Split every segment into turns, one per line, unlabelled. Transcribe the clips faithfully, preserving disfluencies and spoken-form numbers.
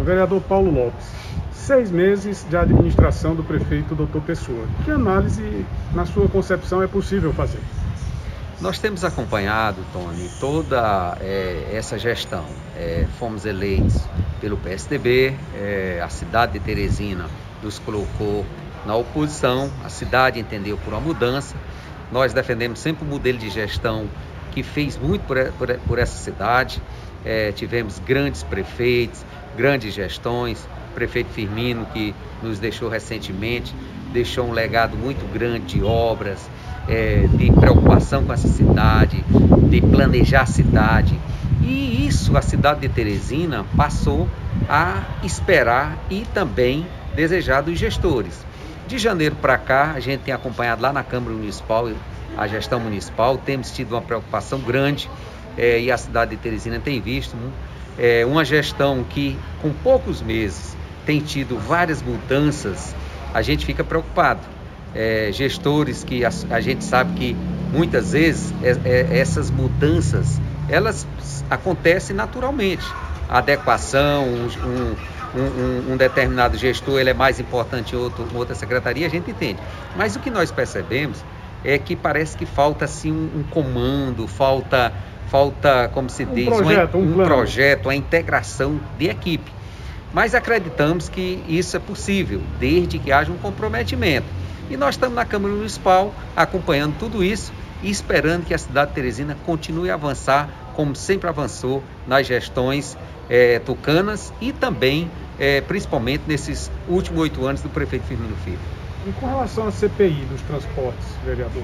Vereador Paulo Lopes, seis meses de administração do prefeito doutor Pessoa. Que análise, na sua concepção, é possível fazer?
Nós temos acompanhado, Tony, toda é, essa gestão. É, fomos eleitos pelo P S D B, é, a cidade de Teresina nos colocou na oposição, a cidade entendeu por uma mudança. Nós defendemos sempre um modelo de gestão que fez muito por, por, por essa cidade. É, tivemos grandes prefeitos, grandes gestões, o prefeito Firmino, que nos deixou recentemente, deixou um legado muito grande de obras, é, de preocupação com essa cidade, de planejar a cidade. E isso a cidade de Teresina passou a esperar e também desejar dos gestores. De janeiro para cá, a gente tem acompanhado lá na Câmara Municipal, a gestão municipal, temos tido uma preocupação grande é, e a cidade de Teresina tem visto é, uma gestão que, com poucos meses, tem tido várias mudanças. A gente fica preocupado. É, gestores que a, a gente sabe que muitas vezes é, é, essas mudanças, elas acontecem naturalmente. A adequação, um, um, um, um determinado gestor ele é mais importante em outro, outra secretaria, a gente entende. Mas o que nós percebemos é que parece que falta assim, um, um comando, falta, falta, como se diz,
um projeto, um,
um projeto, uma integração de equipe. Mas acreditamos que isso é possível, desde que haja um comprometimento. E nós estamos na Câmara Municipal acompanhando tudo isso e esperando que a cidade de Teresina continue a avançar, como sempre avançou nas gestões é, tucanas e também, é, principalmente, nesses últimos oito anos do prefeito Firmino Filho.
E com relação à C P I dos transportes, vereador?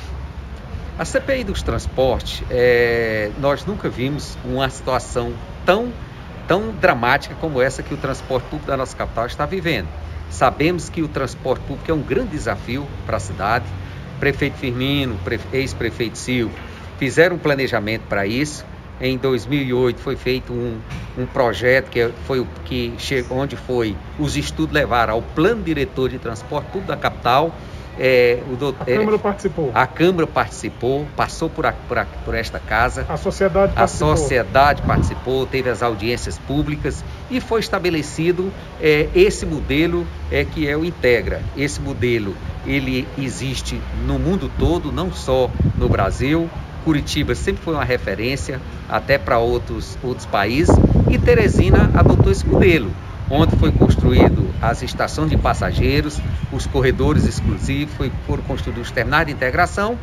A C P I dos transportes, é, nós nunca vimos uma situação tão, tão dramática como essa que o transporte público da nossa capital está vivendo. Sabemos que o transporte público é um grande desafio para a cidade. Prefeito Firmino, ex-prefeito Silvio, fizeram um planejamento para isso. Em dois mil e oito foi feito um, um projeto que foi o que chegou, onde foi os estudos levaram ao plano diretor de transporte público da capital. É, o doutor,
a Câmara
é,
participou.
A Câmara participou, passou por, a, por, a, por esta casa.
A sociedade participou.
A sociedade participou, teve as audiências públicas e foi estabelecido é, esse modelo é, que é o Integra. Esse modelo ele existe no mundo todo, não só no Brasil. Curitiba sempre foi uma referência até para outros, outros países e Teresina adotou esse modelo, onde foi construído as estações de passageiros, os corredores exclusivos, foi, foram construídos os terminais de integração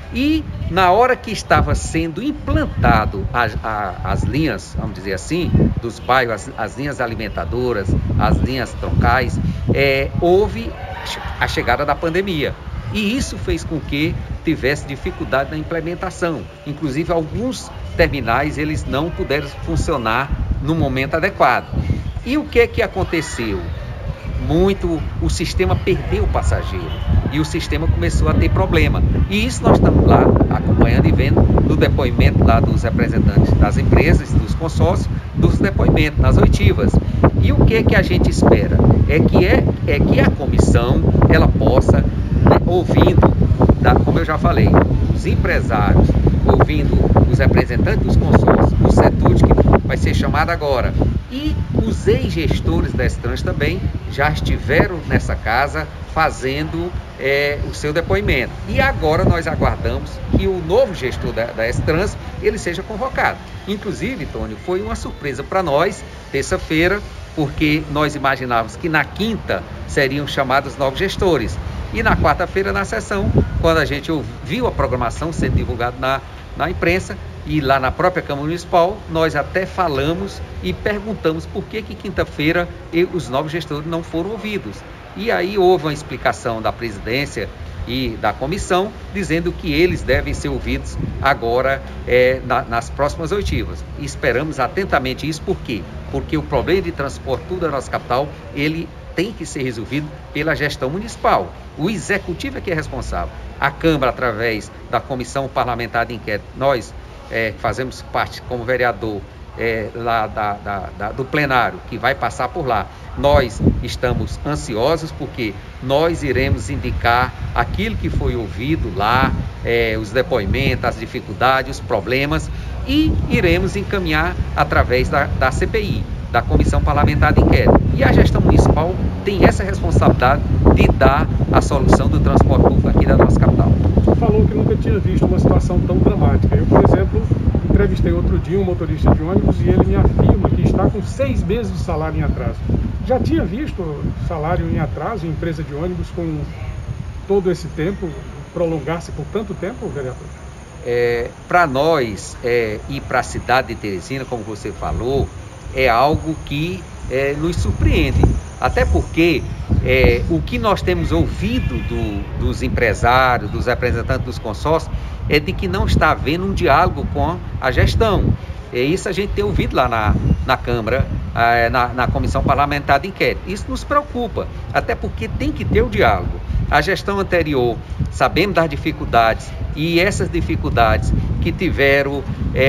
e na hora que estava sendo implantado as, as linhas, vamos dizer assim, dos bairros, as, as linhas alimentadoras, as linhas troncais, é, houve a chegada da pandemia. E isso fez com que tivesse dificuldade na implementação. Inclusive, alguns terminais eles não puderam funcionar no momento adequado. E o que é que aconteceu? Muito, o sistema perdeu o passageiro e o sistema começou a ter problema. E isso nós estamos lá acompanhando e vendo no depoimento lá dos representantes das empresas, dos consórcios, dos depoimentos nas oitivas. E o que é que a gente espera? É que, é, é que a comissão ela possa, ouvindo, da, como eu já falei, os empresários, ouvindo os representantes dos consórcios, o CETUD, que vai ser chamado agora, e os ex-gestores da S-Trans também já estiveram nessa casa fazendo é, o seu depoimento. E agora nós aguardamos que o novo gestor da, da S-Trans ele seja convocado. Inclusive, Tony, foi uma surpresa para nós, terça-feira, porque nós imaginávamos que na quinta seriam chamados novos gestores. E na quarta-feira, na sessão, quando a gente viu a programação sendo divulgada na, na imprensa e lá na própria Câmara Municipal, nós até falamos e perguntamos por que que quinta-feira os novos gestores não foram ouvidos. E aí houve uma explicação da presidência e da comissão, dizendo que eles devem ser ouvidos agora é, na, nas próximas oitivas. E esperamos atentamente isso, por quê? Porque o problema de transporte tudo da nossa capital, ele tem que ser resolvido pela gestão municipal. O executivo é que é responsável. A Câmara, através da Comissão Parlamentar de Inquérito, nós é, fazemos parte como vereador é, lá da, da, da, do plenário, que vai passar por lá. Nós estamos ansiosos porque nós iremos indicar aquilo que foi ouvido lá, é, os depoimentos, as dificuldades, os problemas, e iremos encaminhar através da, da C P I. da Comissão Parlamentar de Inquérito. E a gestão municipal tem essa responsabilidade de dar a solução do transporte público aqui da nossa capital.
Você falou que nunca tinha visto uma situação tão dramática. Eu, por exemplo, entrevistei outro dia um motorista de ônibus e ele me afirma que está com seis meses de salário em atraso. Já tinha visto salário em atraso em empresa de ônibus com todo esse tempo, prolongar-se por tanto tempo, vereador?
É, para nós, é, ir para a cidade de Teresina, como você falou, é algo que é, nos surpreende. Até porque é, o que nós temos ouvido do, dos empresários, dos representantes dos consórcios, é de que não está havendo um diálogo com a gestão. É isso a gente tem ouvido lá na, na Câmara, na, na Comissão Parlamentar de Inquérito. Isso nos preocupa, até porque tem que ter o diálogo. A gestão anterior, sabemos das dificuldades, e essas dificuldades que tiveram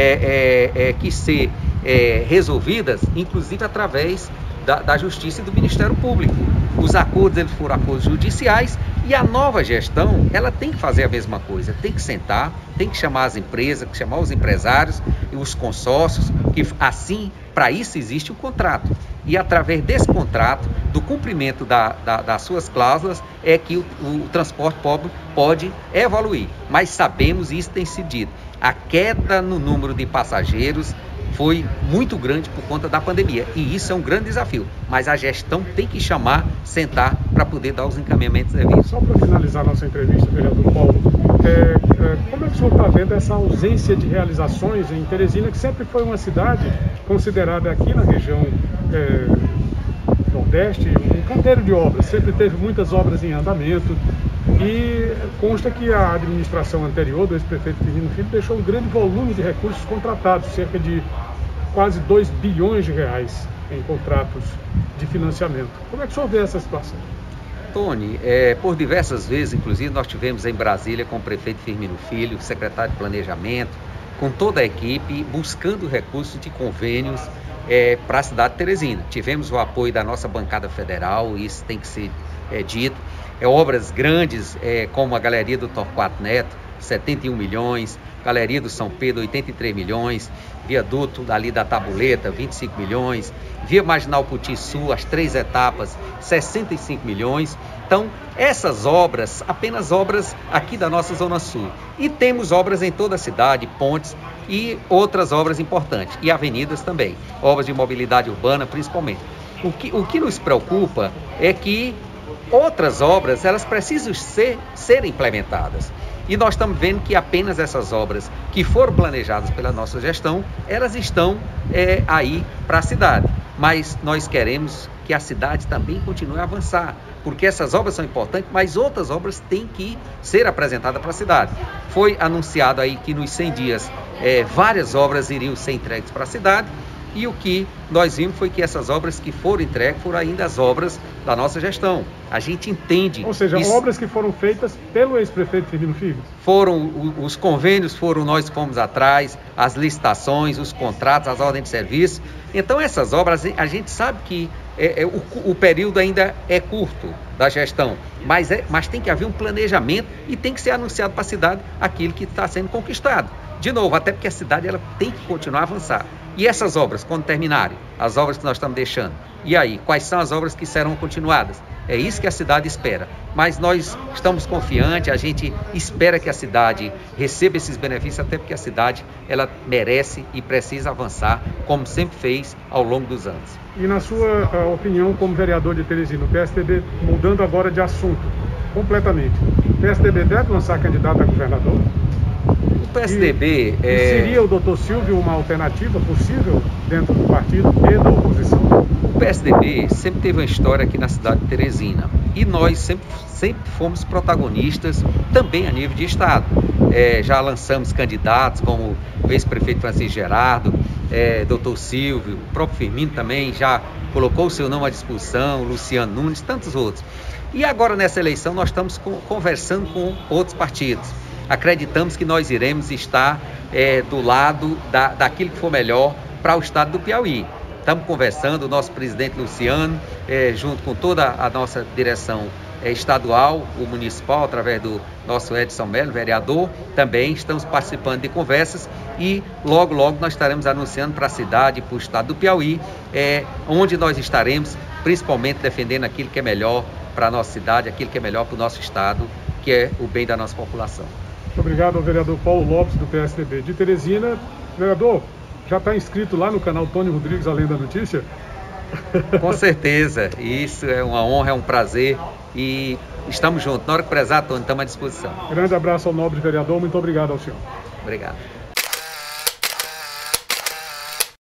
é, é, é, que ser é, resolvidas, inclusive através da, da Justiça e do Ministério Público. Os acordos eles foram acordos judiciais, e a nova gestão ela tem que fazer a mesma coisa, tem que sentar, tem que chamar as empresas, que chamar os empresários e os consórcios, que assim, para isso existe o contrato. E através desse contrato, do cumprimento da, da, das suas cláusulas, é que o, o transporte público pode evoluir. Mas sabemos, e isso tem sido dito, a queda no número de passageiros foi muito grande por conta da pandemia, e isso é um grande desafio, mas a gestão tem que chamar, sentar para poder dar os encaminhamentos devidos.
Só para finalizar nossa entrevista, vereador Paulo, é, é, como é que o senhor está vendo essa ausência de realizações em Teresina, que sempre foi uma cidade considerada aqui na região é, Nordeste um canteiro de obras, sempre teve muitas obras em andamento, e consta que a administração anterior do ex-prefeito Firmino Filho deixou um grande volume de recursos contratados, cerca de quase dois bilhões de reais em contratos de financiamento. Como é que o senhor vê essa situação?
Tony, é, por diversas vezes, inclusive, nós tivemos em Brasília com o prefeito Firmino Filho, secretário de Planejamento, com toda a equipe, buscando recursos de convênios é, para a cidade de Teresina. Tivemos o apoio da nossa bancada federal, isso tem que ser é, dito. É, obras grandes, é, como a Galeria do Torquato Neto, setenta e um milhões, Galeria do São Pedro, oitenta e três milhões, viaduto ali da Tabuleta, vinte e cinco milhões, Via Marginal Puti Sul, as três etapas, sessenta e cinco milhões. Então, essas obras, apenas obras aqui da nossa Zona Sul. E temos obras em toda a cidade, pontes e outras obras importantes, e avenidas também, obras de mobilidade urbana principalmente. O que, o que nos preocupa é que outras obras, elas precisam ser, ser implementadas. E nós estamos vendo que apenas essas obras que foram planejadas pela nossa gestão, elas estão é, aí para a cidade. Mas nós queremos que a cidade também continue a avançar, porque essas obras são importantes, mas outras obras têm que ser apresentadas para a cidade. Foi anunciado aí que nos cem dias é, várias obras iriam ser entregues para a cidade, e o que nós vimos foi que essas obras que foram entregues foram ainda as obras da nossa gestão. A gente entende...
Ou seja,
isso,
obras que foram feitas pelo ex-prefeito Firmino Filho?
Foram, os convênios foram nós que fomos atrás, as licitações, os contratos, as ordens de serviço. Então essas obras, a gente sabe que é, é, o, o período ainda é curto da gestão, mas, é, mas tem que haver um planejamento e tem que ser anunciado para a cidade aquilo que está sendo conquistado. De novo, até porque a cidade ela tem que continuar a avançar. E essas obras, quando terminarem, as obras que nós estamos deixando, e aí, quais são as obras que serão continuadas? É isso que a cidade espera. Mas nós estamos confiantes, a gente espera que a cidade receba esses benefícios, até porque a cidade ela merece e precisa avançar, como sempre fez ao longo dos anos.
E na sua uh, opinião, como vereador de Teresina, o P S D B, mudando agora de assunto, completamente, o P S D B deve lançar candidato a governador?
O P S D B...
E,
é...
e seria o doutor Silvio uma alternativa possível dentro do partido e da oposição?
O P S D B sempre teve uma história aqui na cidade de Teresina, e nós sempre, sempre fomos protagonistas também a nível de estado. É, já lançamos candidatos como o ex-prefeito Francisco Gerardo, é, doutor Silvio, o próprio Firmino também já colocou o seu nome à disposição, Luciano Nunes, tantos outros. E agora nessa eleição nós estamos com, conversando com outros partidos. Acreditamos que nós iremos estar é, do lado da, daquilo que for melhor para o estado do Piauí. Estamos conversando, o nosso presidente Luciano, é, junto com toda a nossa direção é, estadual, o municipal, através do nosso Edson Melo, vereador, também estamos participando de conversas e logo, logo nós estaremos anunciando para a cidade, para o estado do Piauí, é, onde nós estaremos, principalmente defendendo aquilo que é melhor para a nossa cidade, aquilo que é melhor para o nosso estado, que é o bem da nossa população.
Muito obrigado ao vereador Paulo Lopes, do P S D B de Teresina. Vereador, já está inscrito lá no canal Tony Rodrigues, Além da Notícia?
Com certeza, isso é uma honra, é um prazer e estamos juntos. Na hora que prezar, Tony, estamos à disposição.
Grande abraço ao nobre vereador, muito obrigado ao senhor.
Obrigado.